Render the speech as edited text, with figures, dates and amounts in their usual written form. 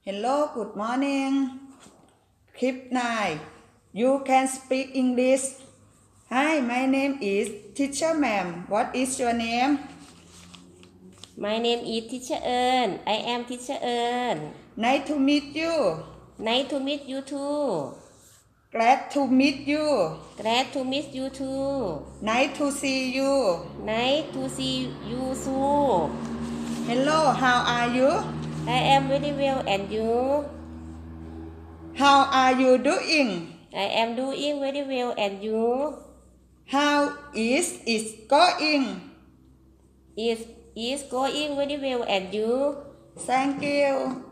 Hello, good morning. Clip 9. You can speak English. Hi, my name is Teacher Ma'am. What is your name? My name is Teacher Earn. I am Teacher Earn. Nice to meet you. Nice to meet you too. Glad to meet you. Glad to meet you too. Nice to see you. Nice to see you too. Hello, how are you? I am very well, and you? How are you doing? I am doing very well, and you? How is it going? Is going very well, and you? Thank you.